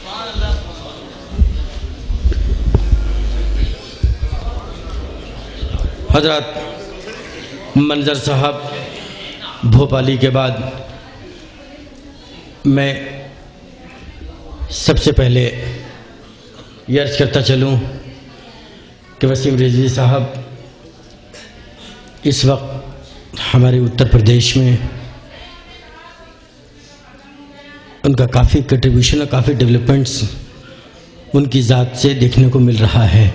حضرات، منظر صاحب بھوپالی کے بعد میں سب سے پہلے یہ عرض کرتا چلوں کہ وسیم رضوی صاحب اس وقت ہمارے اتر پردیش میں ان کا کافی کنٹریبیوشن اور کافی ڈیولپمنٹس ان کی ذات سے دیکھنے کو مل رہا ہے۔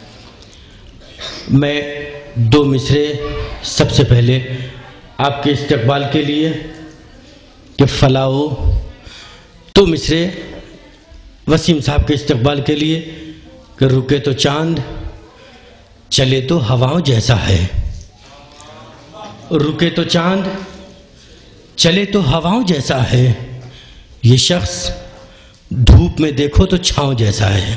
میں دو مصرے سب سے پہلے آپ کے استقبال کے لیے کہ فلاؤ، دو مصرے وسیم صاحب کے استقبال کے لیے کہ رکے تو چاند چلے تو ہواؤں جیسا ہے، رکے تو چاند چلے تو ہواؤں جیسا ہے، یہ شخص دھوپ میں دیکھو تو چھاؤں جیسا ہے،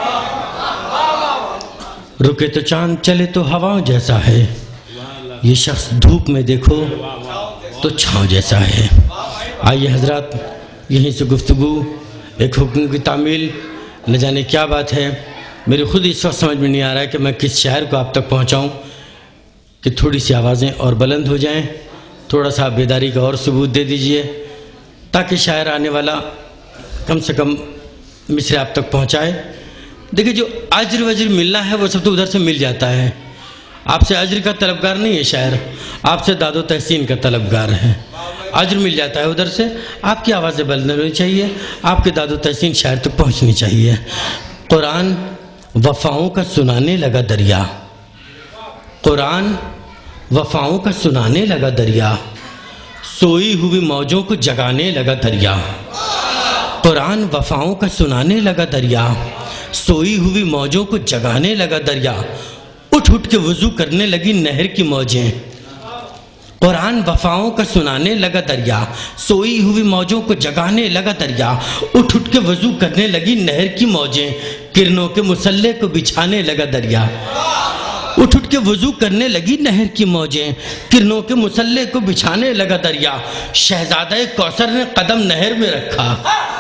رکے تو چاند چلے تو ہواؤں جیسا ہے، یہ شخص دھوپ میں دیکھو تو چھاؤں جیسا ہے۔ آئیے حضرات، یہیں سے گفتگو ایک حکم کی تعمیل، نہ جانے کیا بات ہے، میرے خود اس وقت سمجھ میں نہیں آ رہا ہے کہ میں کس شاعر کو آپ تک پہنچاؤں کہ تھوڑی سی آوازیں اور بلند ہو جائیں، تھوڑا سا بیداری کا اور ثبوت دے دیجئے تاکہ شاعر آنے والا کم سے کم مصرے آپ تک پہنچائے۔ دیکھیں، جو اجر وجر ملنا ہے وہ سب تو ادھر سے مل جاتا ہے، آپ سے اجر کا طلبگار نہیں ہے شاعر، آپ سے داد و تحسین کا طلبگار ہے، اجر مل جاتا ہے ادھر سے، آپ کی آوازیں بلند ہونی چاہیے، آپ کے داد و تحسین شاعر تک پہنچنی چاہیے۔ قرآن وفاؤں کا سنانے لگا دریا، قرآن وفاؤں کا سنانے لگا دریا، سوئی ہوئی موجوں کو جگانے لگا دریا، قرآن وفاؤں کا سنانے لگا دریا، سوئی ہوئی موجوں کو جگانے لگا دریا، اٹھ اٹھ کے وضو کرنے لگی نہر کی موجیں، قرآن وفاؤں کا سنانے لگا دریا، سوئی ہوئی موجوں کو جگانے لگا دریا، اٹھ اٹھ کے وضو کرنے لگی نہر کی موجیں، کرنوں کے مسلح کو بچھانے لگا دریا، اٹھ اٹھ کے وضو کرنے لگی نہر کی موجیں، کرنوں کے مسلح کو بچھانے لگا دریا، شہزادہ کوثر نے قدم نہر میں رکھا۔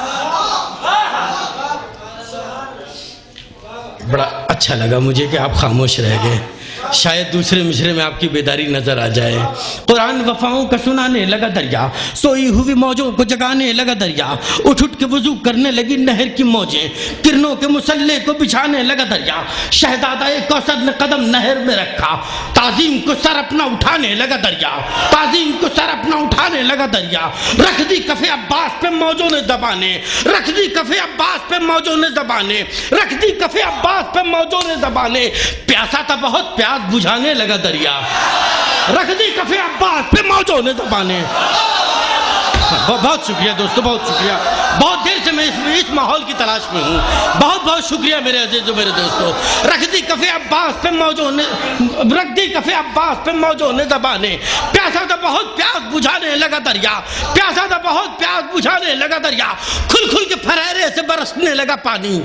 بڑا اچھا لگا مجھے کہ آپ خاموش رہ گئے، شاید دوسرے مصرے میں آپ کی بیداری نظر آ جائے۔ قرآن وفاؤں کا سنانے لگا دریا، سوئی ہوئی موجوں کو جگانے لگا دریا، اٹھ اٹھ کے وضو کرنے لگی نہر کی موجیں، کرنوں کے مسلح کو بچھانے لگا دریا، شہزادہ کوثر نے قدم نہر میں رکھا، تعظیم کو سر اپنا اٹھانے لگا دریا، تعظیم کو سر اپنا اٹھانے لگا دریا، رکھ دی کف عباس پہ موجوں نے زبانیں، رکھ دی کف عباس پہ موجوں نے زبانیں، رکھ دی کف عباس پہ موجوں نے زبانیں، پیاسا تھا بہت پیاس بجھانے لگا دریا، رکھ دی کف عباس پہ موجوں نے زبانیں۔ بہت شکریہ دوستو، بہت شکریہ، بہت دیر سے میں اس ماحول کی تلاش میں ہوں، بہت بہت شکریہ میرے عزیزو، میرے دوستو۔ رکھ دی کف عباس پہ موجوں نے، رکھ دی کف عباس پہ موجوں نے زبانیں، پیاسا تھا بہت پیاس بجھانے لگا دریا، پیاسا تھا بہت پیاس بجھانے لگا دریا، کھل کھل کے پھریرے سے برسنے لگا پانی،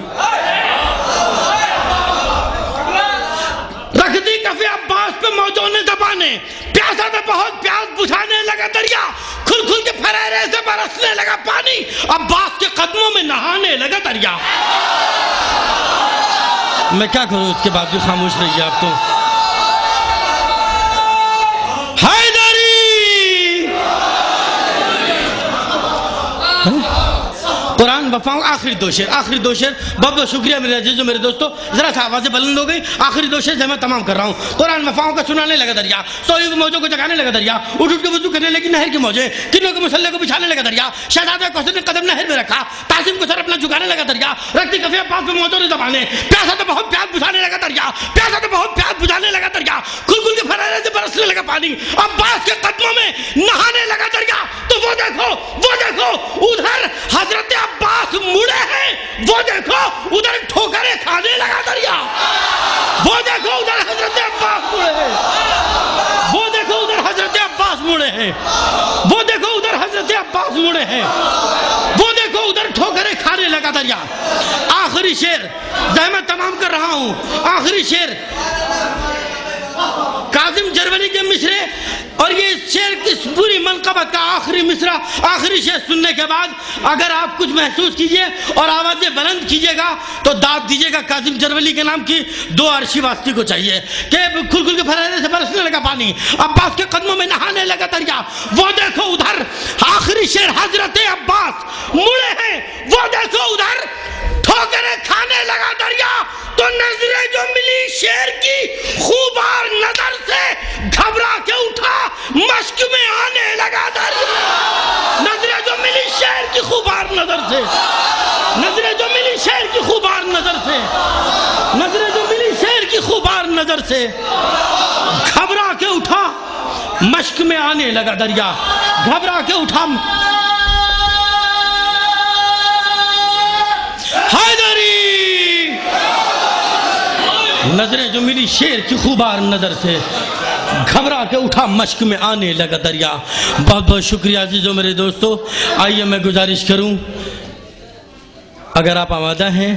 رکھ دی کف عباس پہ موجوں نے زبانیں، پیاسا تھا بہت پیاس بجھانے لگا دریا، کھل کھل کے پھریرے سے برسنے لگا پانی، عباس کے قدموں میں نہانے لگا دریا۔ میں کیا کروں، اس کے بعد بھی خاموش رہیے آپ تو۔ حیدری قرآن وفاؤں، آخری دو شعر، آخری دو شعر، بہت بہت شکریہ میرے عزیزو، میرے دوستو، ذرا سا آوازیں بلند ہو گئی، آخری دو شعر میں تمام کر رہا ہوں۔ قرآن وفاؤں کا سنانے لگا دریا، سوئی ہوئی موجوں کو جگانے لگا دریا، اٹھ اٹھ کے وضو کرنے لگی نہر کی موجیں، کرنوں کے مسلح کو بچھانے لگا دریا، شہزادہ کوثر نے قدم نہر میں رکھا، تعظیم کو سر اپنا جھکانے لگا دریا، رکھ دی کف عباس پہ موجوں نے زبانیں، پیاسا تو بہت پیاس بجھانے لگا دریا، پیاسا تو بہت پیاس بجھانے لگا دریا، کھل کھل کے پھریرے سے برسنے لگا پانی، عباس کے قدموں میں نہانے لگا دریا۔ تو وہ دیکھو ادھر حضرت عباس مڑے ہیں، وہ دیکھو ادھر ٹھوکریں کھانے لگا دریا، وہ دیکھو ادھر حضرت عباس مڑے ہیں، وہ دیکھو ادھر حضرت عباس مڑے ہیں، وہ دیکھو ادھر حضرت عباس مڑے ہیں، وہ دیکھو ادھر ٹھوکریں کھانے لگا دریا۔ آخری شعر زحمت تمام کر رہا ہوں، آخری شعر کاظم جرونی کے مصرے اور یہ شعر کی پوری منقبت کا آخری مصرع، آخری شعر سننے کے بعد اگر آپ کچھ محسوس کیجئے اور آوازیں بلند کیجئے گا تو داد دیجئے گا کاظم جرولی کے نام کی 2 عرشی واسطی کو چاہیے کہ کھل کھل کے پھرانے سے برسنے لگا پانی، عباس کے قدموں میں نہانے لگا دریا، وہ دیکھو ادھر آخری شعر حضرت عباس مڑے ہیں، وہ دیکھو ادھر ٹھوکریں کھانے لگا دریا، تو نظریں جو ملی شیر کی خوبار نظر سے گھبرا کے اٹھا مشک میں آنے لگا دریا۔ نظریں جو ملی شیر کی خوبار نظر سے، نظریں جو ملی شیر کی خوبار نظر سے، نظریں جو ملی شیر کی خوبار نظر سے گھبرا کے اٹھا مشک میں آنے لگا دریا، گھبرا کے اٹھا حیدری۔ نظریں جو ملی شیر کی خوبار نظر سے گھبرا کے اٹھا مشک میں آنے لگا دریا۔ بہت بہت شکریہ عزیزو میرے دوستو۔ آئیے میں گزارش کروں، اگر آپ آمادہ ہیں،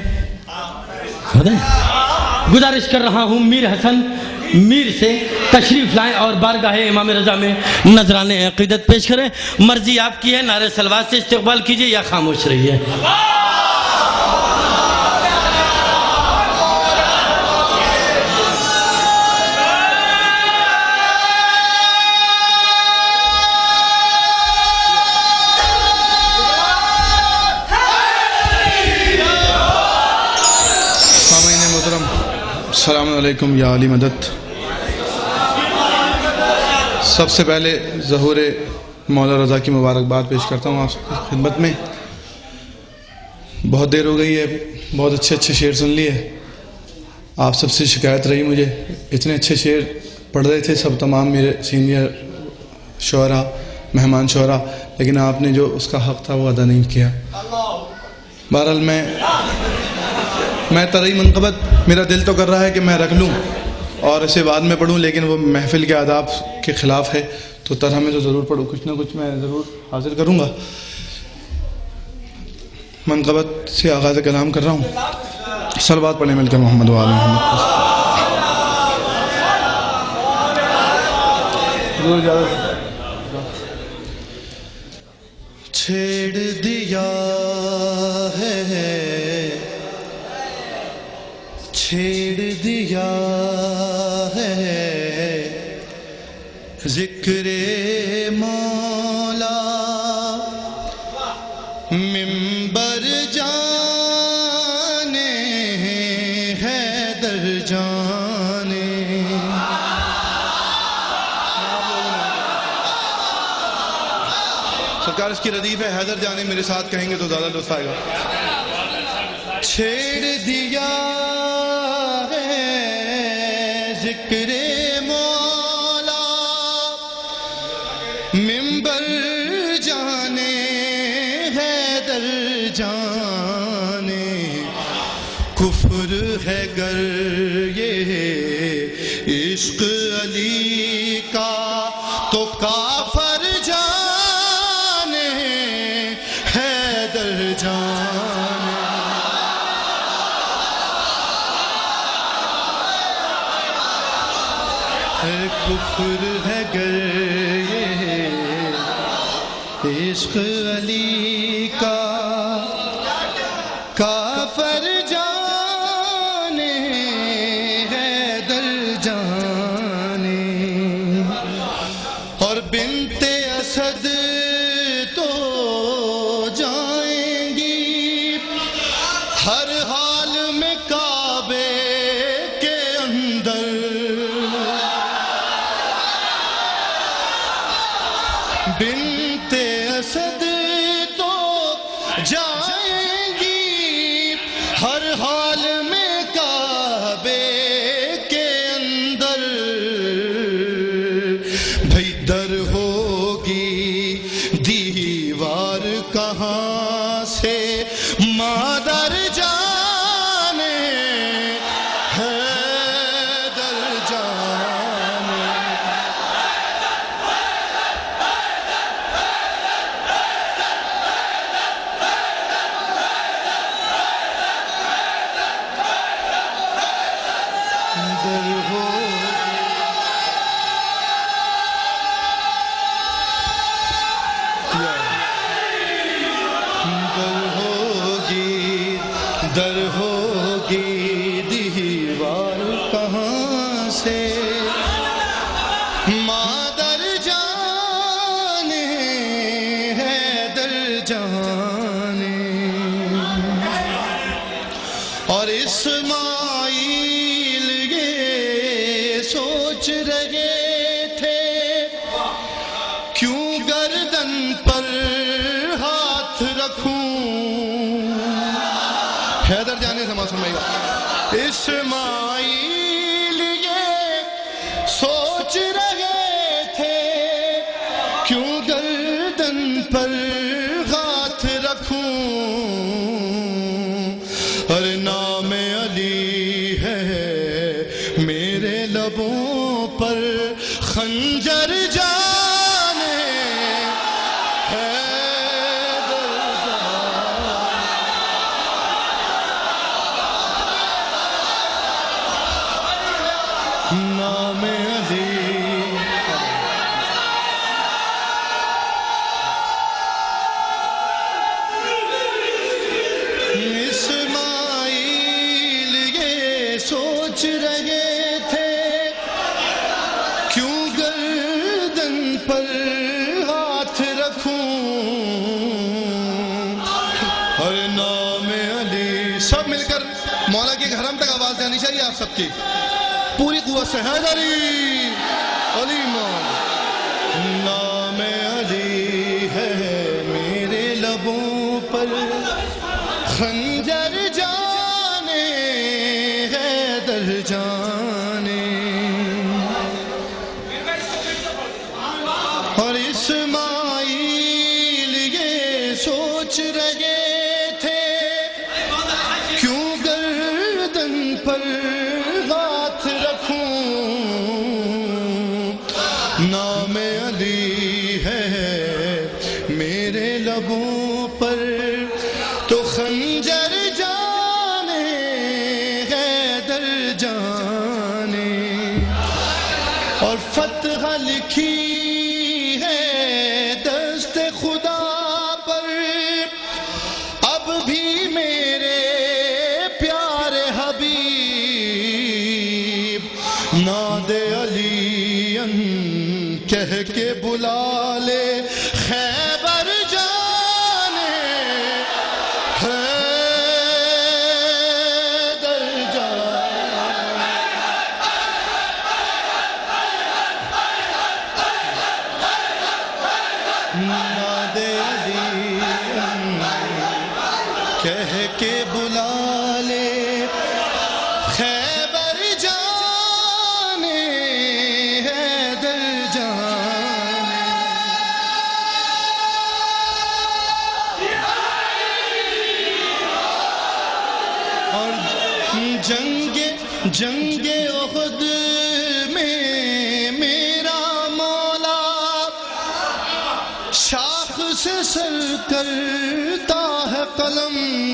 گزارش کر رہا ہوں میر حسن میر سے تشریف لائیں اور بارگاہ امام رضا میں نذران عقیدت پیش کریں۔ مرضی آپ کی ہے، نعرہ صلوات سے استقبال کیجئے یا خاموش رہیے۔ السلام علیکم یا علی مدد۔ سب سے پہلے ظہور مولا رضا کی مبارکباد پیش کرتا ہوں آپ کی خدمت میں۔ بہت دیر ہو گئی ہے، بہت اچھے اچھے شعر سن لیے، آپ سب سے شکایت رہی مجھے، اتنے اچھے شعر پڑھ رہے تھے سب تمام میرے سینئر شعراء، مہمان شعراء، لیکن آپ نے جو اس کا حق تھا وہ ادا نہیں کیا۔ بہرحال میں ترئی منقبت میرا دل تو کر رہا ہے کہ میں رکھ لوں اور اسے بعد میں پڑھوں، لیکن وہ محفل کے آداب کے خلاف ہے، تو طرح میں تو ضرور پڑھوں، کچھ نہ کچھ میں ضرور حاضر کروں گا۔ منقبت سے آغاز کلام کر رہا ہوں، صلوات پڑھیں مل کر محمد و آل محمد۔ چھیڑ دیا ہے، چھیڑ دیا ہے ذکر مولا، منبر جانے حیدر جانے۔ سرکار اس کی ردیف ہے، حیدر جانے میرے ساتھ کہیں گے تو زیادہ لطف آئے گا۔ چھیڑ دیا ذکر مولا، منبر جانے حیدر جانے، کفر ہے گر یہ عشق علی کا تو کافر جانے حیدر جانے۔ کفر ہے گر یہ عشق علی کا، کافر جانے حیدر جانے۔ اور بنت اسد تو جائیں گی ہر حال میں کعبے کے اندر، بنت اسد تو جائیں گی ہر حال میں کعبے کے اندر، بھئی در ہوگی دیوار کہاں سے مادر جانے در ہوگی دیوار کہاں سے مادر جان حیدر جان اور اسماعیل یہ سوچ رہے تھے کیوں گردن پر ہاتھ رکھوں حیدر جانے سماعت سنائے گا اسماعیل یہ سوچ رہے تھے کیوں گردن پر ہاتھ رکھوں اور نام علی ہے میرے لبوں پر خنجر جانے نام علی اسماعیل یہ سوچ رہے تھے کیوں گردن پر ہاتھ رکھوں اور نام علی سب مل کر مولا کے حرم تک آواز جانی چاہیے آپ سب کی پوری قوت سے حیدری علی نام علی ہے میرے لبوں پر خنجر جانے حیدر جانے اور اسماعیل یہ سوچ رہے تھے کیوں گردن پر نام علی ہے میرے لبوں پر تو خنجر جانے حیدر جانے اور فتح لکھی ہے دست خدا پر اب بھی میرے پیارے حبیب ناد علی کہہ کے بلا لے خیبر جانے حیدر جانے ناد علی کہہ کے بلا لے خیبر جانے حیدر جانے اور جنگ احد میں میرا مولا شاخ سے سر کرتا ہے قلم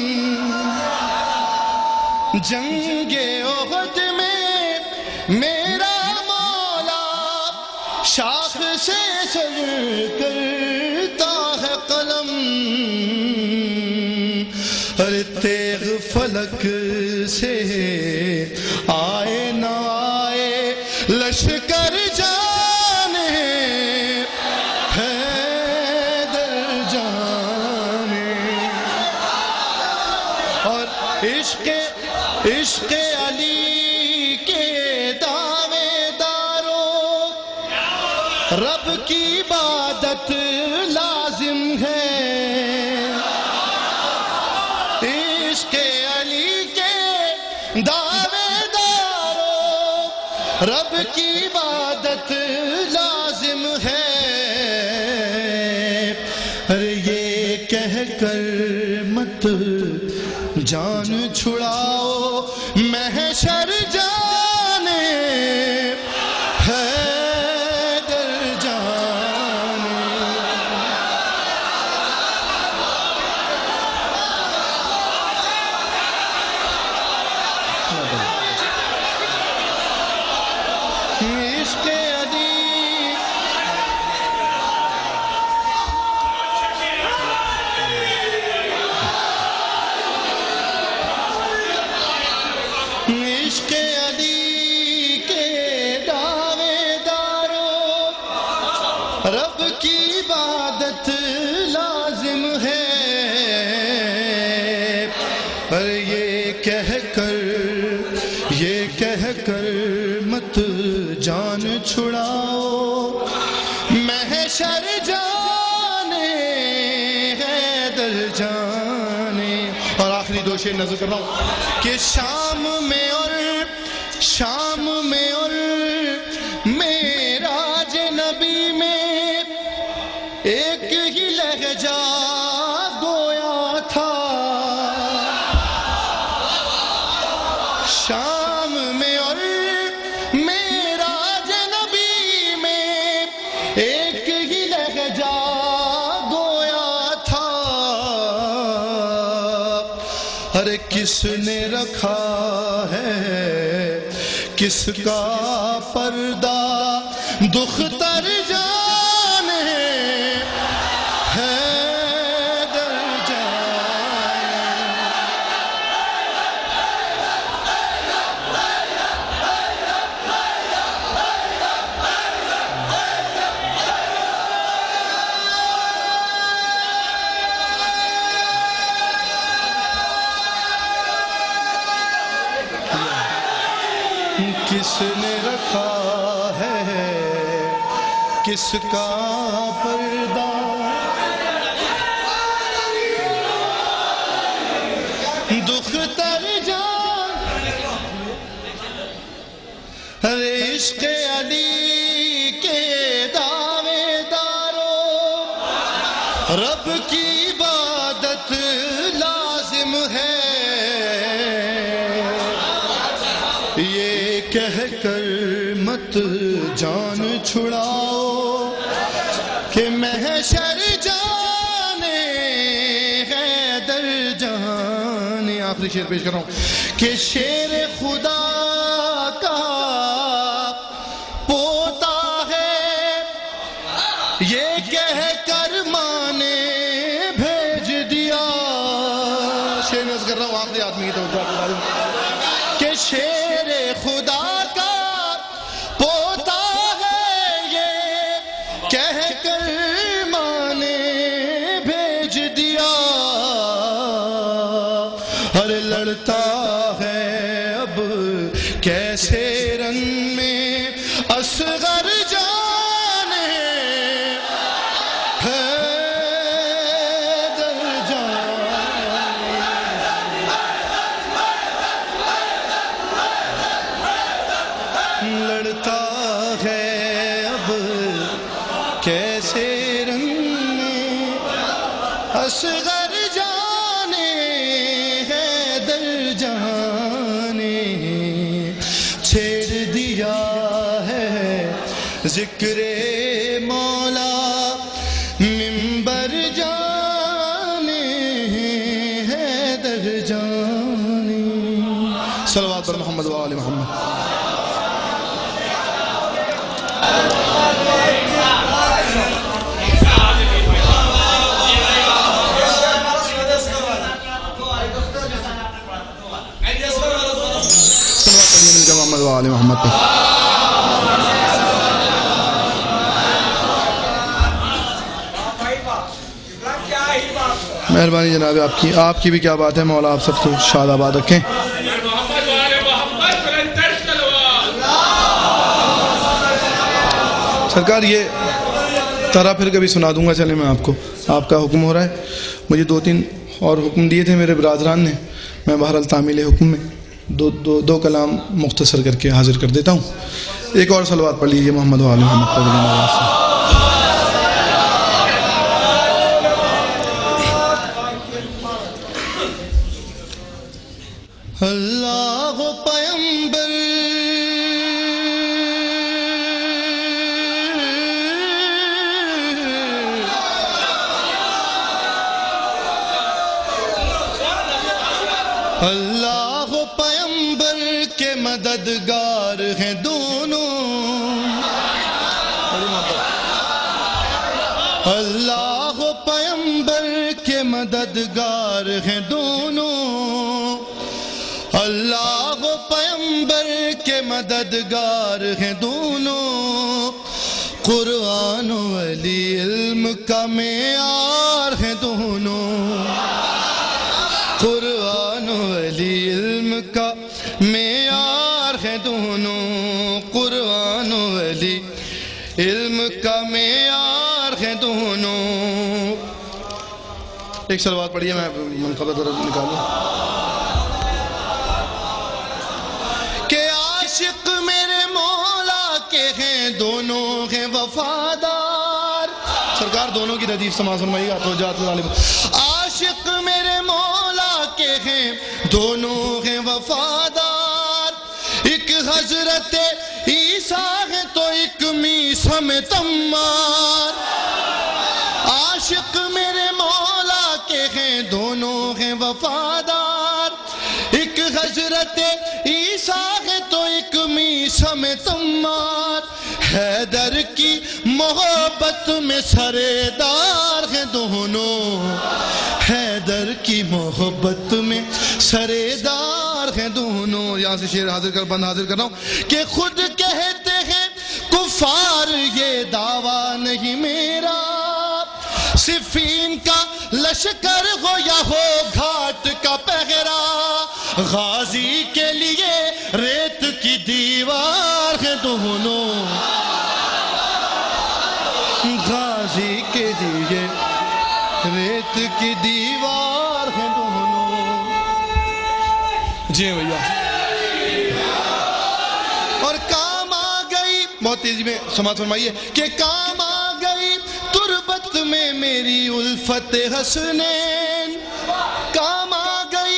جنگ احد میں میرا مولا شاخ سے سر کرتا ہے قلم اور تیغ فلک سے آئے نہ آئے لشکر جانے حیدر جانے اور عشق علی کے دعوے داروں رب کی عبادت لازم ہے عشق علی کے دعوے داروں رب کی عبادت لازم ہے ارے یہ کہہ کر مت جان چھڑاؤ محشر جانے حیدر جانے عشق علی رب کی عبادت لازم ہے، پر یہ کہہ کر مت جان چھڑاؤ، محشر جانے حیدر جانے۔ اور آخری دو شعر نظر کر رہا ہوں کہ شام میں اور معراج نبی میں ایک ہی لہجہ گویا تھا، شام میں اور معراج نبی میں ایک ہی لہجہ گویا تھا، ارے کس نے رکھا ہے کس کا پردہ، دختر جان ہے حیدر جان۔ کس نے رکھا ہے کس کا پردہ، دختر جان، ارے عشق علی کے دعوے داروں، رب کی عبادت لازم ہے، یہ کہہ کر مت جان چھڑاؤ کہ محشر جانے حیدر جانے۔ آخری شعر پیش کر رہا ہوں کہ شیر خدا کا پوتا ہے، یہ کہہ کر ماں نے بھیج دیا۔ شعر نظر کر رہا ہوں، آخری آدمی کی توجہ کہ شیر خدا کا پوتا ہے، یہ کہہ کر ماں نے بھیج دیا، ہر لڑتا ہے اب کیسے رن میں اصغر جان ہے حیدر جان، لڑتا ہے اب کیسے رنگ میں اصغر جانے حیدر جانے، چھیڑ دیا ہے ذکر مولا منبر جانے حیدر جانے۔ صلوات پر محمد و آل محمد۔ محمد و آل محمد پہ مہربانی جناب آپ کی بھی کیا بات ہے، مولا آپ سب کو شاد آباد رکھیں۔ سرکار یہ طرح پھر کبھی سنا دوں گا، چلے میں آپ کو، آپ کا حکم ہو رہا ہے، مجھے 2-3 اور حکم دیے تھے میرے برادران نے، میں بہرحال تعمیل حکم میں دو کلام مختصر کر کے حاضر کر دیتا ہوں۔ ایک اور صلوات پڑھ لیجیے محمد و آل محمد پر۔ اللہ پیمبر اللہ پیمبر کے مددگار ہیں دونوں، اللہ پیمبر کے مددگار ہیں دونوں، اللہ پیمبر کے مددگار ہیں دونوں، قرآن و علی علم کا معیار ہے دونوں، قرآن و علی علم کا معیار ہے دونوں، قرآن و علی علم کا معیار ہے دونوں۔ ایک سلوات پڑھیے، میں منقبہ درد نکالوں۔ کہ عاشق میرے مولا کے ہیں، دونوں ہیں وفادار۔ سرکار دونوں کی ردیف سماع فرمائیے گا تو جات ظالم۔ عاشق میرے مولا کے ہیں، دونوں ہیں وفادار۔ ایک حضرت عیسیٰ ہے تو ایک میسا میں تمار۔ عاشق میرے مولا کے ہیں، دونوں ہیں وفادار۔ ایک حضرت عیسیٰ ہے تو ایک میسا میں تمار۔ حیدر کی محبت میں سرے دار ہیں دونوں، حیدر کی محبت میں سرے دار ہیں دونوں۔ یہاں سے شعر بند حاضر کر رہا ہوں کہ خود کہتے ہیں کفار یہ دعویٰ نہیں میرا، صفین کا لشکر ہو یا ہو گھاٹ کا پہرا، غازی کے لیے ریت کی دیوار ہے دونوں، غازی کے لیے ریت کی دیوار ہے دونوں۔ جی بھیا، اور کام آ گئی، بہت تیزی میں سماعت فرمائیے کہ کام آ گئی تربت میں میری الفت حسنین، کام آ گئی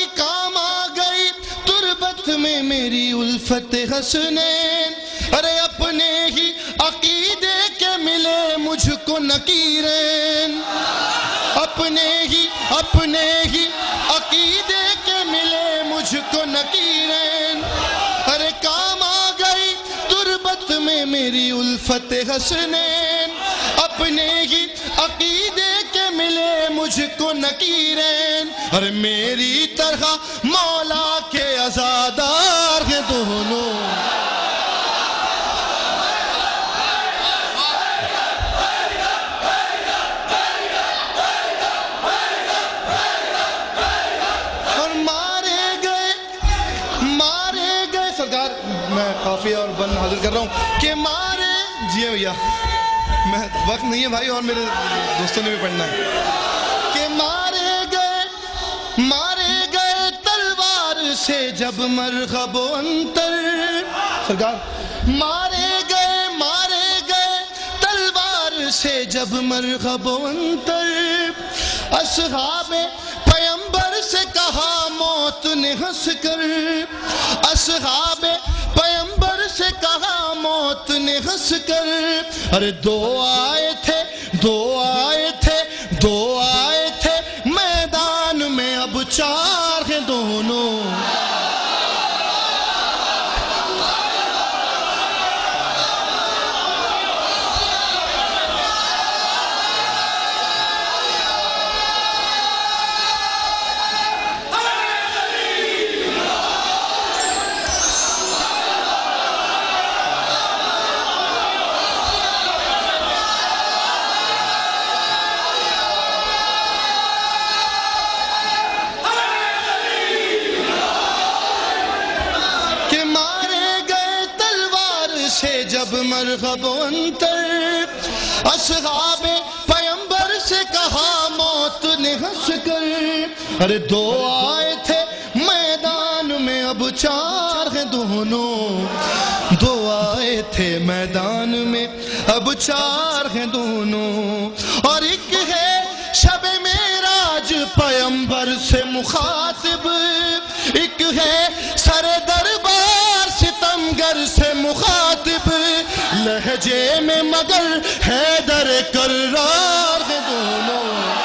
تربت میں میری الفت حسنین۔ ارے اپنے ہی عقیدے کے ملے مجھ کو نکیرین، اپنے ہی عقیدے کے ملے مجھ کو نکیرین۔ ارے کام آ گئی تربت میں میری الفت حسنین، اپنے ہی عقیدے کے ملے مجھ کو نکیرین۔ ارے میری طرح مولا کے عزادار ہیں دونوں، اور مارے گئے سرکار، میں قافیہ اور بند حاضر کر رہا ہوں کہ مارے، جی بھیا میں وقت نہیں ہے بھائی اور میرے دوستوں نے بھی پڑھنا ہے، کہ مارے گئے تلوار سے جب مرغب و انتر، سرکار مارے گئے تلوار سے جب مرغب و انتر، اصحاب پیمبر سے کہا موت نے ہنس کر، اصحاب پیمبر سے کہا موت نے ہنس کر۔ ارے دو آئے تھے میدان میں، اب چار ہیں دونوں، جب مرغب و انتر، اصحاب پیمبر سے کہا موت نے ہنس کر۔ ارے دو آئے تھے میدان میں، اب چار ہیں دونوں، دو آئے تھے میدان میں، اب چار ہیں دونوں۔ اور ایک ہے شب معراج پیمبر سے مخاطب، ایک ہے سر دربار ستمگر سے مخاطب، لہجے میں مگر حیدر کرار ہیں دونوں۔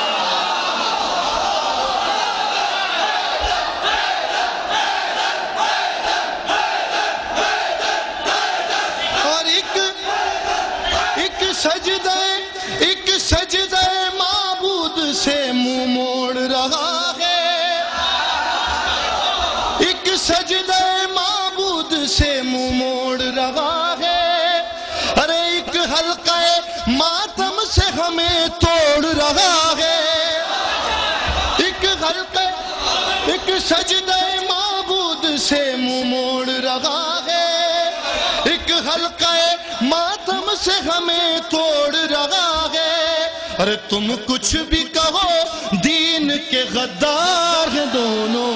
اور ایک سجدہ معبود سے منہ موڑ رہا ہے، ایک سجدہ معبود سے منہ موڑ رہا ہے۔ ارے ایک حلقہ سجدہ معبود سے منہ موڑ رہا ہے، ایک حلقہ ماتم سے ہمیں توڑ رہا ہے۔ ارے تم کچھ بھی کہو دین کے غدار ہیں دونوں۔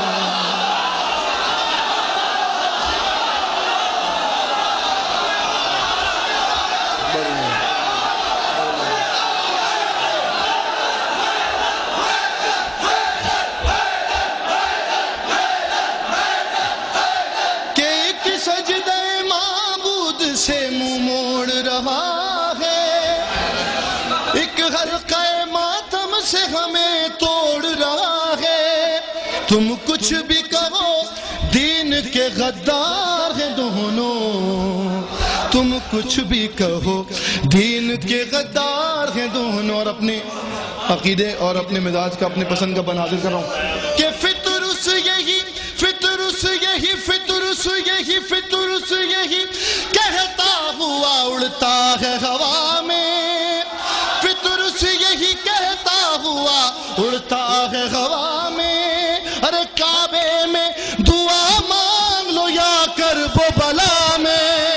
کہ ایک سجدہ معبود سے منہ موڑ رہا ہے، ایک حلقہ ماتم سے ہمیں توڑ رہا ہے۔ تم کچھ بھی کہو دین کے غدار ہیں دونوں، تم کچھ بھی کہو دین کے غدار ہیں دونوں۔ اور اپنے عقیدے اور اپنے مزاج کا اپنے پسند کا بناظر کر رہا ہوں کہ فطرس یہی فطرس یہی فطرس یہی فطرس یہی کہتا ہوا اڑتا ہے ہوا میں، فطرس یہی کہتا ہوا اڑتا ہے ہوا میں۔ ارے کعبے میں دعا مانگ لو یا کرب و بلا میں۔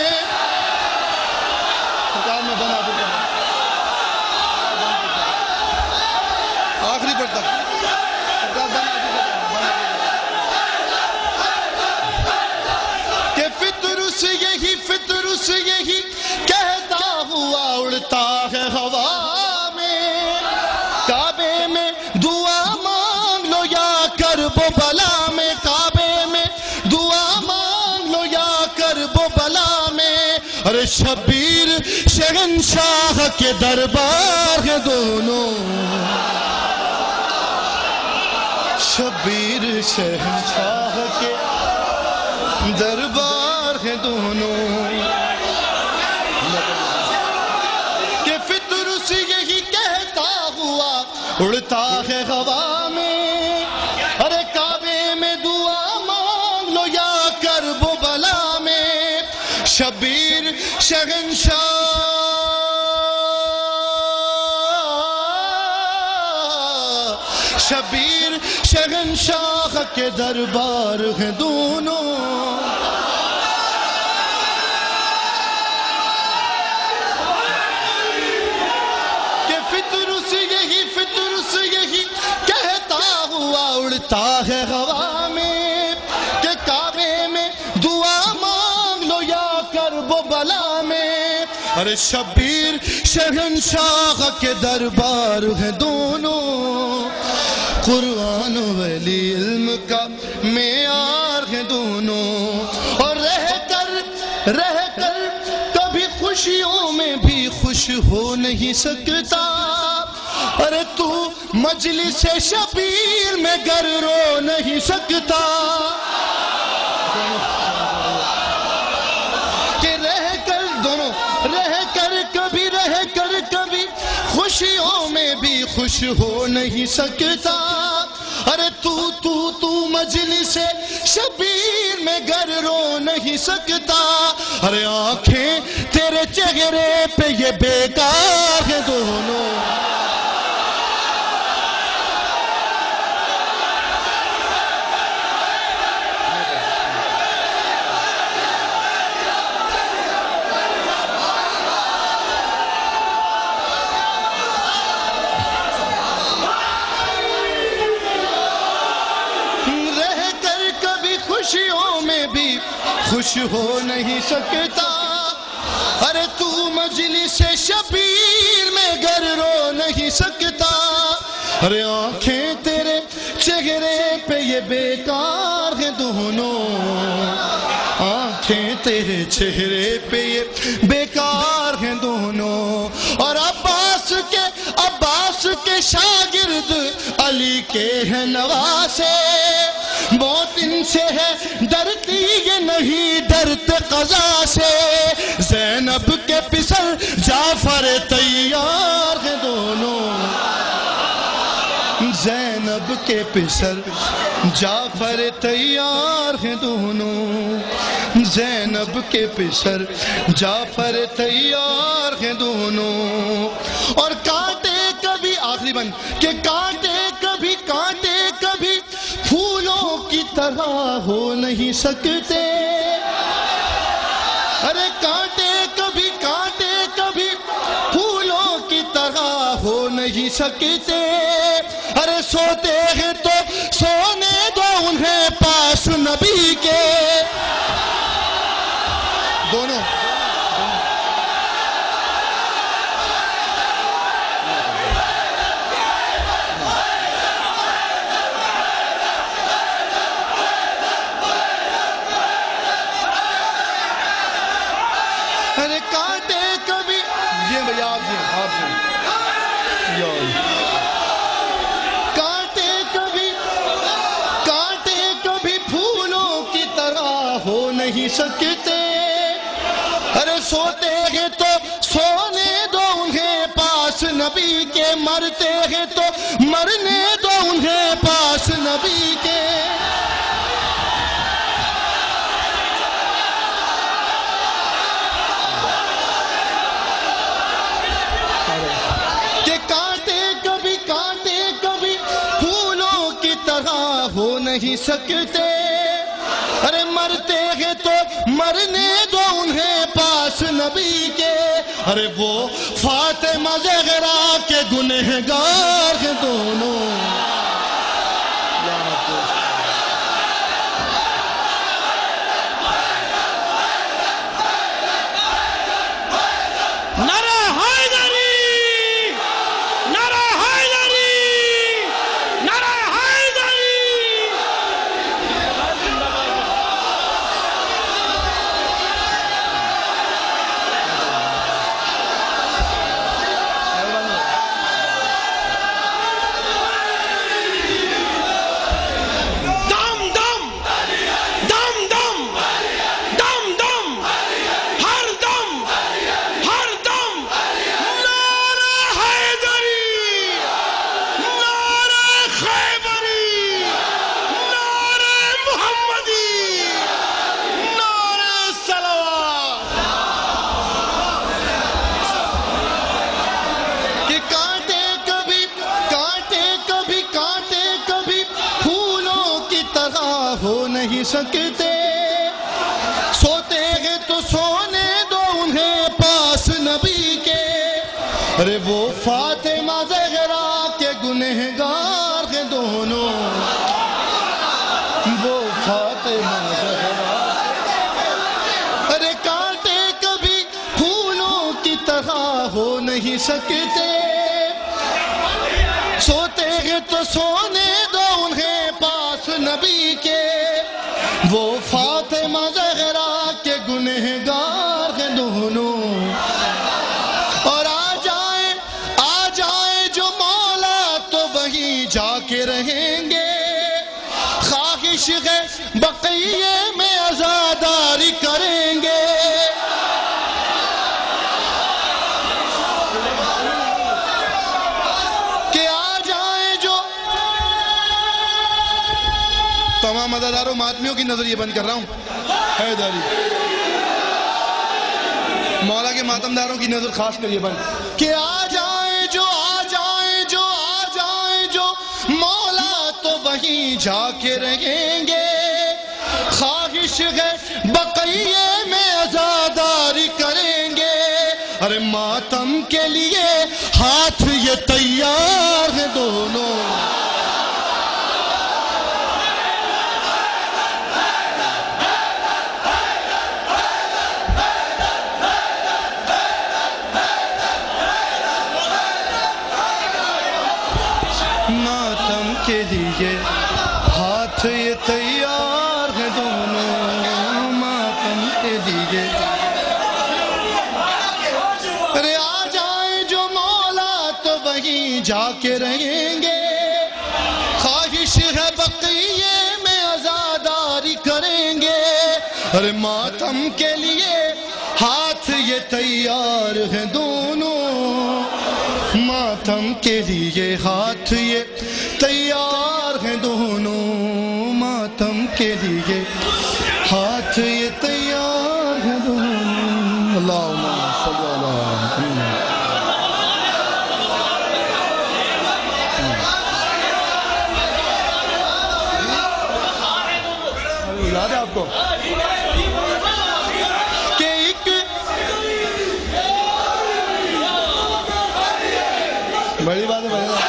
آخری پر تک کہ فطرس یہی کہتا ہوا اڑتا ہے ہوا میں، کعبے میں دعا مانگ لو یا کرب و بلا میں، کعبے میں دعا مانگ لو یا کرب و بلا میں۔ ارے شبیر شہنشاہ کے دربار ہیں دونوں، شبیر شہنشاہ کے دربار ہیں دونوں۔ کہ فطرس یہی کہتا ہوا اڑتا ہے ہوا میں، ارے کعبے میں دعا مانگ لو یا کرب و بلا میں۔ شبیر شہنشاہ شبیر شہنشاہ کے دربار ہیں دونوں۔ کہ فطرس یہی کہتا ہوا اڑتا ہے ہوا میں، کہ کعبے میں دعا مانگ لو یا کرب و بلا میں۔ ارے شبیر شہنشاہ کے دربار ہیں دونوں، قرآن ولی علم کا معیار ہیں دونوں۔ اور رہ کر کبھی خوشیوں میں بھی خوش ہو نہیں سکتا، ارے تو مجلس شبیر میں گر رو نہیں سکتا۔ کہ رہ کر کبھی خوشیوں میں بھی خوش ہو نہیں سکتا، ارے تو مجلس شبیر میں گر رو نہیں سکتا۔ ارے آنکھیں تیرے چہرے پہ یہ بیکار ہیں دونوں، خوشیوں میں بھی خوش ہو نہیں سکتا، ارے تو مجلس شبیر میں گر رو نہیں سکتا۔ ارے آنکھیں تیرے چہرے پہ یہ بیکار ہیں دونوں، آنکھیں تیرے چہرے پہ یہ بیکار ہیں دونوں۔ اور عباس کے شاگرد علی کے ہیں نواسے، موت ان سے ہے ڈرتی یہ نہیں ڈرتے قضا سے۔ زینب کے پسر جعفر تیار ہیں دونوں، زینب کے پسر جعفر تیار ہیں دونوں، زینب کے پسر جعفر تیار ہیں دونوں۔ اور کانٹے کبھی آخری بند کہ کانٹے کبھی پھولوں طرح ہو نہیں سکتے. ارے کانٹے کبھی پھولوں کی طرح ہو نہیں سکتے. ارے سوتے ہیں تو سونے دو انہیں پاس نبی کے. دونوں ارے کانٹے کبھی یہ بھیا آپ کانٹے کبھی پھولوں کی طرح ہو نہیں سکتے. ارے سوتے ہیں تو سونے دو انہیں پاس نبی کے. مرتے ہیں تو مرنے دو انہیں پاس نبی کے. کہ کانٹے کبھی پھولوں کی طرح ہو نہیں سکتے. ارے مرتے ہیں تو مرنے دو انہیں پاس نبی کے. ارے وہ فاطمہ زہرا کے گنہگار ہیں دونوں. سکتے. سوتے ہیں تو سونے دو انہیں پاس نبی کے. ارے وہ فاطمہ زہرا کے گنہگار ہیں دونوں. وہ فاطمہ زہرا. ارے کانٹے کبھی پھولوں کی طرح ہو نہیں سکتے. سوتے ہیں تو سونے دو انہیں پاس نبی کے. وہ فاطمہ زہرا کے گنہگار ہیں دونوں. اور آ جائے جو مولا تو وہیں جا کے رہیں گے. خواہش ہے بقیے میں عزاداری کریں گے. کہ آ جائے جو تمام مدداروں ماتمیوں کی نظر یہ بند کر رہا ہوں. حیدری مولا کے ماتمداروں کی نظر خاص کر یہ بند. کہ آ جائے جو مولا تو وہیں جا کے رہیں گے. خواہش ہے بقیے میں عزاداری کریں گے. ارے ماتم کے لیے ہاتھ یہ تیار ہیں دونوں. ماتم کے لیے ہاتھ یہ تیار ہیں دونوں. ماتم کے لیے. ارے آ جائے جو مولا تو وہیں جا کے رہیں گے. خواہش ہے بقیے میں عزاداری کریں گے. ارے ماتم کے لیے ہاتھ یہ تیار ہیں دونوں. ماتم کے لیے ہاتھ یہ تیار ہیں دونوں. ماتم کے لیے ہاتھ یہ تیار ہیں دونوں. اللہم صلی اللہ علیہ وسلم. یاد ہے آپ کو کہ ایک بڑی بات ہے بڑی بات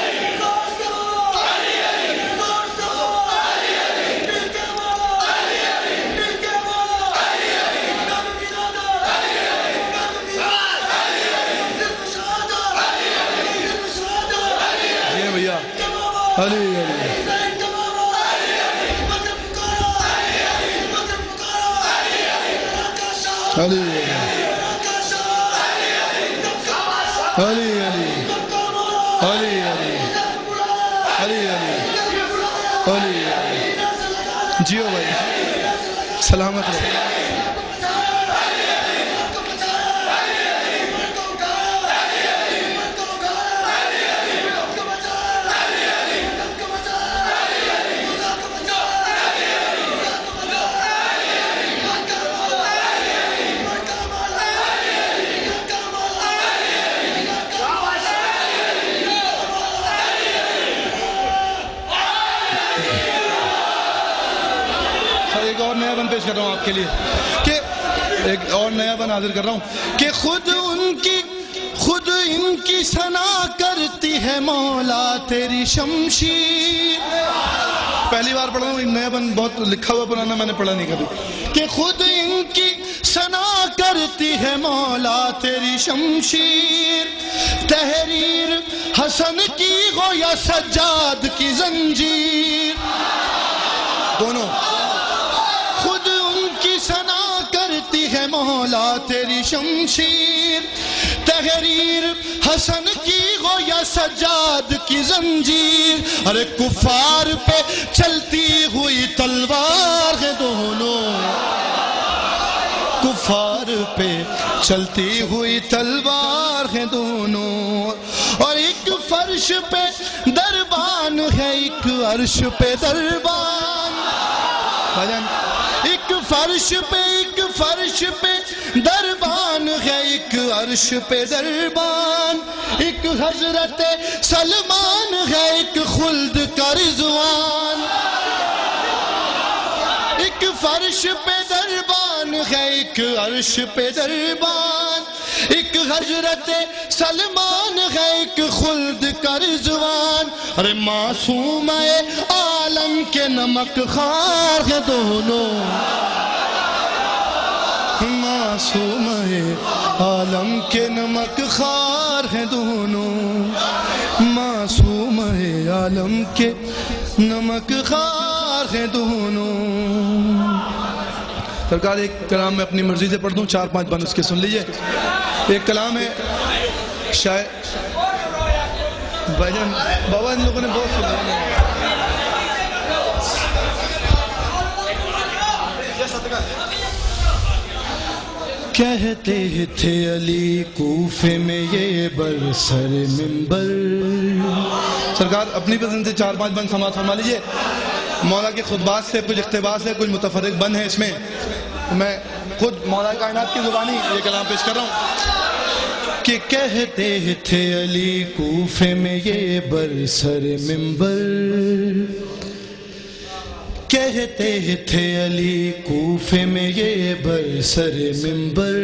جی بھیا علی علی علی علی علی علی علی جیو بھائی سلامت رہو ایک اور نیا بن پیش کر رہا ہوں آپ کے لیے کہ ایک اور نیا بن حاضر کر رہا ہوں کہ خود ان کی ثنا کرتی ہے مولا تیری شمشیر. پہلی بار پڑھ رہا ہوں نیا بن بہت لکھا ہوا پرانا میں نے پڑھا نہیں کبھی کہ خود ان کی ثنا کرتی ہے مولا تیری شمشیر. تحریر حسن کی ہو یا سجاد کی زنجیر دونوں خود ان کی ثنا کرتی ہے مولا تیری شمشیر. تحریر حسن کی ہو یا سجاد کی زنجیر. ارے کفار پہ چلتی ہوئی تلوار ہے دونوں کفار پہ چلتی ہوئی تلوار ہے دونوں. اور ایک فرش پہ دربان ہے ایک عرش پہ دربان. ایک فرش پہ دربان ہے ایک عرش پہ دربان. ایک حضرت سلمان ہے ایک خلد کا رضوان. ایک فرش پہ دربان ہے ایک عرش پہ دربان. ایک حضرت سلمان ہے ایک خلد کا رضوان. ارے معصوم عالم کے نمک خوار ہیں دونوں معصوم عالم کے نمک خوار ہیں دونوں معصوم عالم کے نمک خوار ہیں دونوں. سرکار ایک کلام میں اپنی مرضی سے پڑھ دوں 4-5 بند اس کے سن لیجئے. ایک کلام ہے شاید بھائی جان بابا ان لوگوں نے بہت سنا کہتے تھے علی کوفے میں یہ برسر منبر. سرکار اپنی پسند سے 4-5 بند سماعت فرما لیجئے. مولا کے خطبات سے کچھ اقتباس سے کچھ متفرق بند ہیں اس میں. میں خود مولا کائنات کی زبانی یہ کلام پیش کر رہا ہوں کہ کہتے تھے علی کوفے میں یہ برسر منبر. کہتے تھے علی کوفے میں یہ برسر منبر.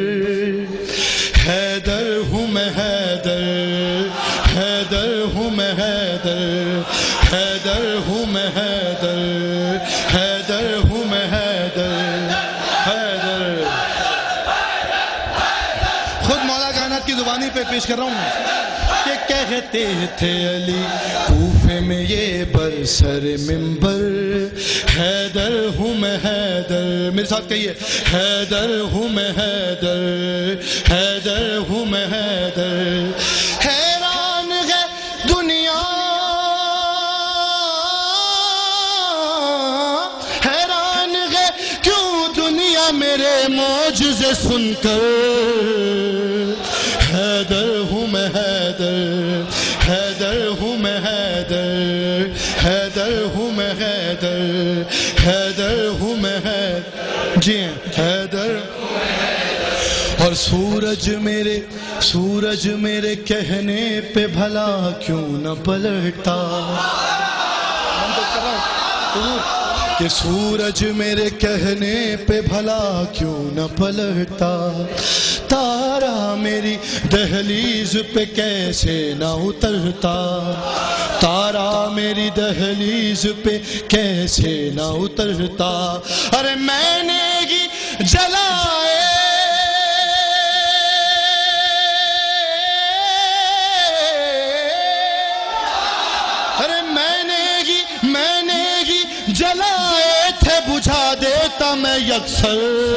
حیدر ہوں میں حیدر حیدر ہوں میں حیدر حیدر ہوں میں حیدر حیدر ہوں میں حیدر حیدر. خود مولا کائنات کی زبانی پہ پیش کر رہا ہوں کہ کہتے تھے علی کوفے میں یہ برسر منبر. حیدر ہوں میں حیدر میرے ساتھ کہیے حیدر ہوں میں حیدر حیدر ہوں میں حیدر. حیران ہے دنیا حیران ہے کیوں دنیا میرے معجزے سن کر. حیدر ہوں میں حیدر حیدر ہوں میں حیدر حیدر ہوں میں حیدر حیدر ہوں میں حیدر. جی حیدر. اور سورج میرے کہنے پہ بھلا کیوں نہ پلٹتا. کہ سورج میرے کہنے پہ بھلا کیوں نہ پلٹتا، تارا میری دہلیز پہ کیسے نہ اترتا، تارا میری دہلیز پہ کیسے نہ اترتا، ارے میں نے ہی جلائے جلائے تھے بجھا دیتا میں یکسر،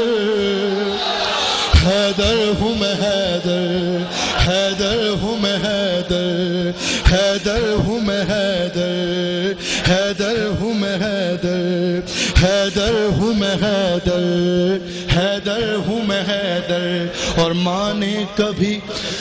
حیدر ہوں میں حیدر، حیدر ہوں میں حیدر، حیدر ہوں میں حیدر، حیدر ہوں میں حیدر، حیدر ہوں میں حیدر، حیدر ہوں میں حیدر۔ اور ماں نے کبھی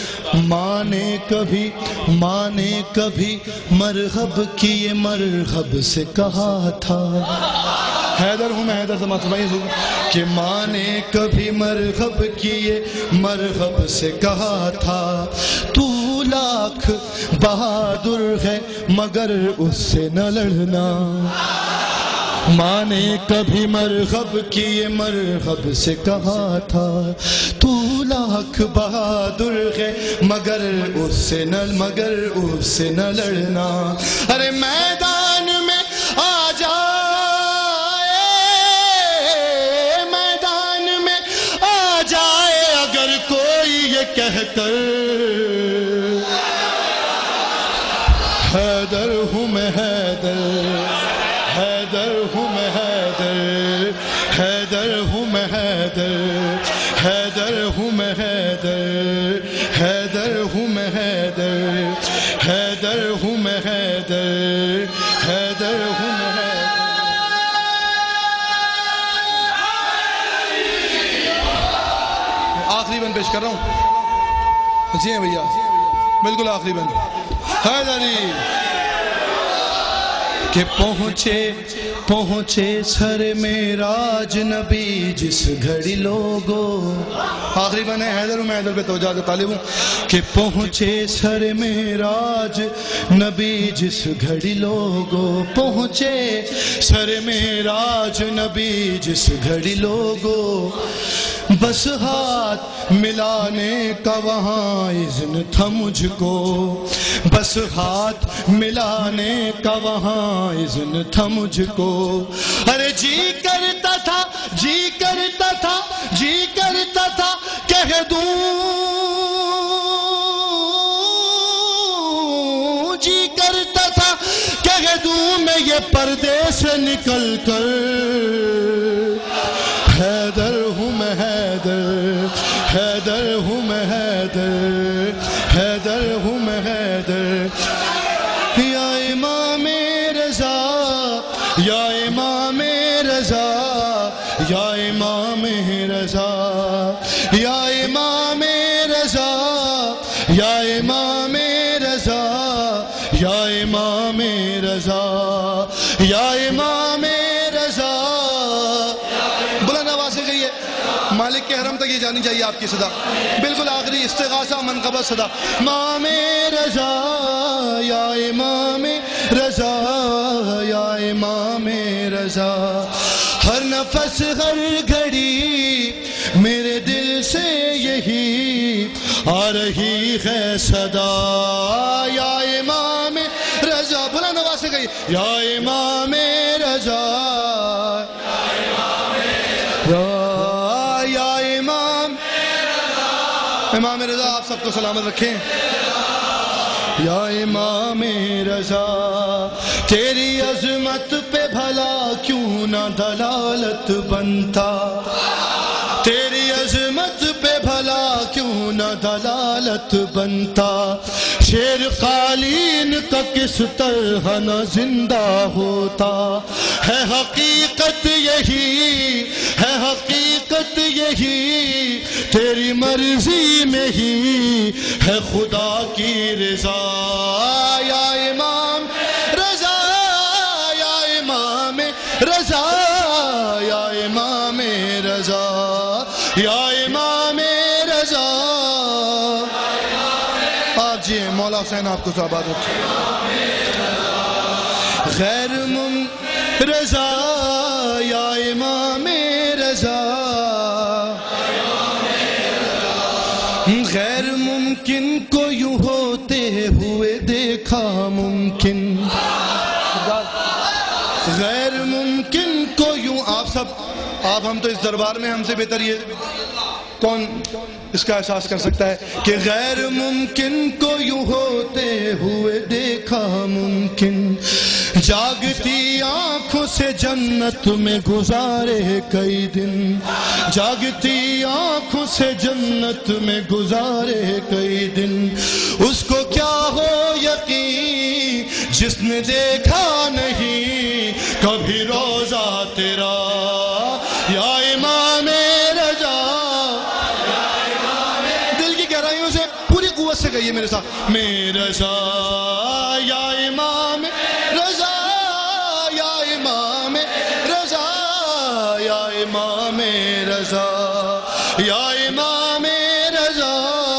مرغب کیے مرغب سے کہا تھا، حیدر ہوں میں حیدر سماعت فرمائیے کہ ماں نے کبھی مرغب کیے مرغب سے کہا تھا، تو لاکھ بہادر ہے مگر اس سے نہ لڑنا، ماں نے کبھی مرغب کیے مرغب سے کہا تھا، تو لاکھ بہادر ہے مگر اس سے نہ لڑنا، ارے میدان میں آ جائے، میدان میں آ جائے اگر کوئی یہ کہہ کر، حیدر ہوں میں حیدر، حیدر ہوں میں حیدر، حیدر ہوں میں حیدر، حیدر ہوں میں حیدر، حیدر ہوں میں حیدر، حیدر ہوں میں حیدر، حیدر ہوں میں حیدر۔ آخری بند پیش کر رہا ہوں، جی ہیں بھیا، بالکل آخری بند، حیدری کہ پہنچے سر معراج نبی جس گھڑی لوگوں، آخری بن ہے حیدر ہوں میں حیدر پہ توجہ طالب ہوں، کہ پہنچے سر معراج نبی جس گھڑی لوگوں، پہنچے سر معراج نبی جس گھڑی لوگوں، بس ہاتھ ملانے کا وہاں اذن تھا مجھ کو، بس ہاتھ ملانے کا وہاں اذن تھا مجھ کو، ارے جی کرتا تھا کہہ دوں، جی کرتا تھا کہہ دوں میں یہ پردے سے نکل کر، حیدر ہوں میں حیدر، حیدر ہوں میں حیدر، حیدر ہوں میں حیدر، یا امام رضا، یا امام رضا، یا امام رضا، یا امام رضا، یا امام رضا، یا امام رضا، یا امام رضا، بلند آواز سے کہیے، مالک کے حرم تک یہ جانی چاہیے آپ کی صدا، بالکل آخری استغاثہ منقبت صدا، امام رضا، یا امام رضا، یا امام رضا، ہر نفس ہر گھڑی میرے دل سے یہی آ رہی ہے صدا، یا امام رضا، بلند آواز سے کہیے، یا امام رضا، یا امام رضا، آپ سب کو سلامت رکھیں، یا امام رضا، تیری عظمت پہ بھلا کیوں نہ دلالت بنتا، تیری عظمت پہ بھلا کیوں نہ دلالت بنتا، شیر قالین کا کس طرح نہ زندہ ہوتا، ہے حقیقت یہی، ہے حقیقت یہی، تیری مرضی میں ہی ہے خدا کی رضا، یا امام رضا، یا امام رضا، یا امام رضا، یا امام رضا، آپ جی مولا حسین آپ کو صحبات رکھیں، غیر رضا ممکن کو یوں ہوتے ہوئے دیکھا ممکن، غیر ممکن کو یوں. آپ ہم تو اس دربار میں ہم سے بہتر یہ کون اس کا احساس کر سکتا ہے کہ غیر ممکن کو یوں ہوتے ہوئے دیکھا ممکن. جاگتی آنکھوں سے جنت میں گزارے کئی دن، جاگتی آنکھوں سے جنت میں گزارے کئی دن. اس کو کیا ہو یقین جس نے دیکھا نہیں کبھی روزہ تیرا یا امام رضا. دل کی گہرائیوں سے پوری قوت سے کہیے میرے ساتھ، میرا رضا یا امام رضا، یا امام رضا، یا امام رضا، یا امام رضا.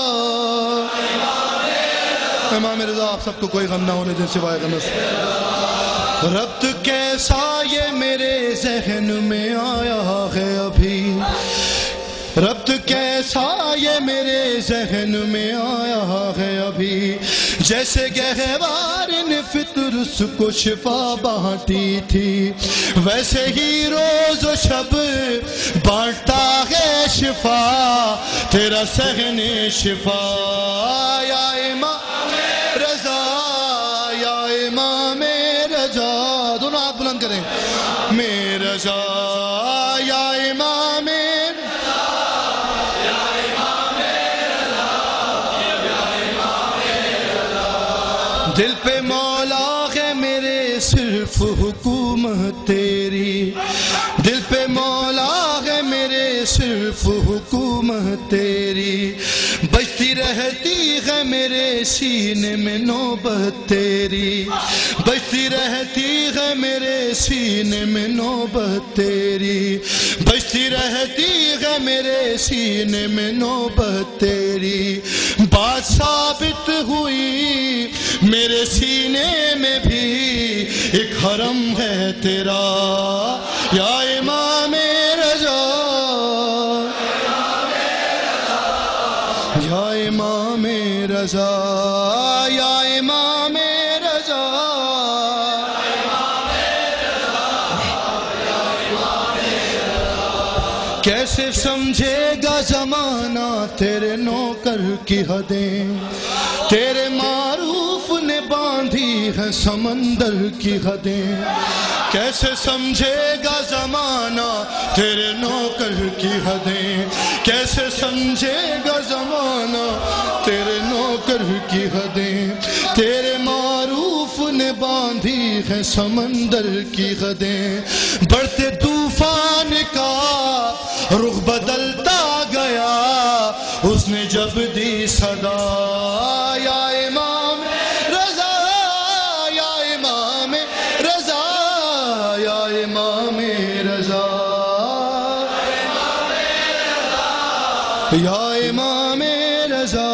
امام رضا آپ سب کو کوئی غم نہ ہونے دیں سوائے غم سے. ربط کیسا یہ میرے ذہن میں آیا ہے ابھی، ربط کیسا یہ میرے ذہن میں آیا ہے ابھی. جیسے گہوار نے فطر اس کو شفا بانٹی تھی، ویسے ہی روز و شب بانٹتا ہے شفا تیرا صحن شفا. یا امام رضا، یا امام رضا، دونوں ہاتھ بلند کریں. میرا رضا یا امام، دل پہ مولا ہے میرے صرف حکومت تیری، دل پہ مولا ہے میرے صرف حکومت تیری. بجتی رہتی ہے میرے سینے میں نوبت تیری، بجتی رہتی ہے میرے سینے میں نوبت تیری، بجتی رہتی ہے میرے سینے میں نوبت تیری. بات ثابت ہوئی میرے سینے میں بھی ایک حرم ہے تیرا یا امام رضا، یا امام رضا، یا امام رضا. کیسے سمجھے گا زمانہ تیرے نوکر کی حدیں، تیرے معروف نے باندھی ہے سمندر کی حدیں. کیسے سمجھے گا زمانہ تیرے نوکر کی حدیں، کیسے سمجھے گا زمانہ تیرے نوکر کی حدیں. تیرے معروف نے باندھی ہے سمندر کی حدیں. بڑھتے طوفان کا رخ بدلتا گیا اس نے جب دی صدا. یا امام رضا، یا امام رضا، یا امام رضا، یا امام رضا.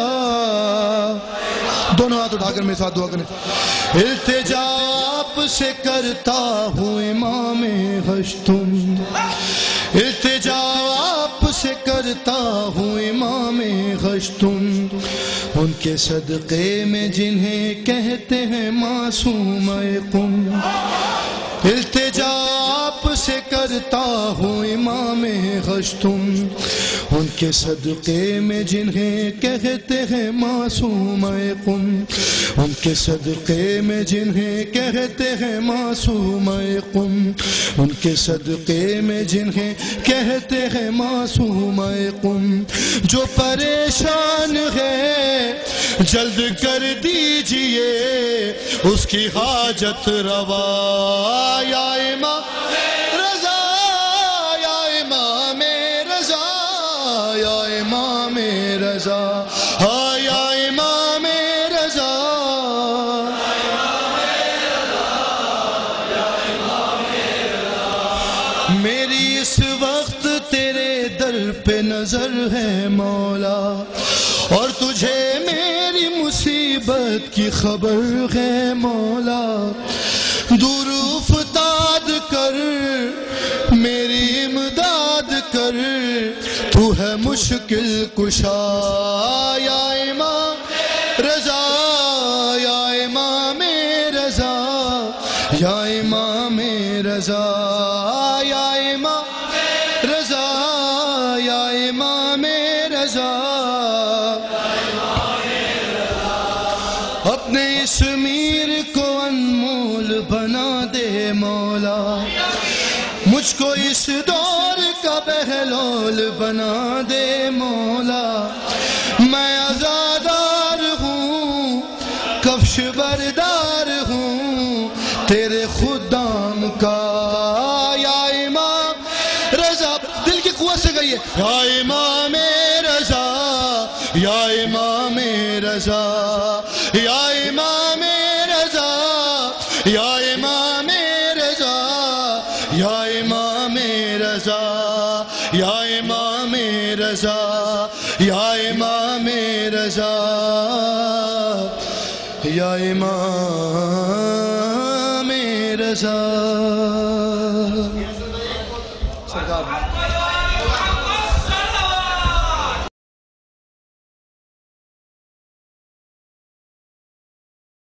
دونوں ہاتھ اٹھا کر میرے ساتھ دعا کریں. التجا آپ سے کرتا ہوں امام ہشتم، التجا آپ سے کرتا ہوں امام ہشتم. ان کے صدقے میں جنہیں کہتے ہیں معصوم قم، التجا آپ سے کرتا ہوں امام ہشتم. ان کے صدقے میں جنہیں کہتے ہیں معصوم قم، ان کے صدقے میں جنہیں کہتے ہیں معصوم قم، ان کے صدقے میں جنہیں کہتے ہیں معصوم قم. جو پریشان ہے جلد کر دیجئے اس کی حاجت روا. یا امام رضا، یا امام رضا، یا امام رضا، ہاں یا امام رضا. میری اس وقت تیرے در پہ نظر ہے مولا، اور تجھے میری مصیبت کی خبر ہے مولا. دور افتاد کر میری امداد کر، تو ہے مشکل کشا. یا امام رضا یا امام رضا یا امام رضا یا امام رضا یا امام رضا اپنے اس میر کو انمول بنا دے مولا مجھ کو اس دور کا بہلول بنا دے مولا میں آزادار ہوں کفش بردار ہوں تیرے خدام کا یا امام رضا دل کی قوت سے کہیے یا امام رضا یا امام رضا یا امام رضا یا امام رضا یا امام رضا یا امام رضا یا امام رضا یا امام رضا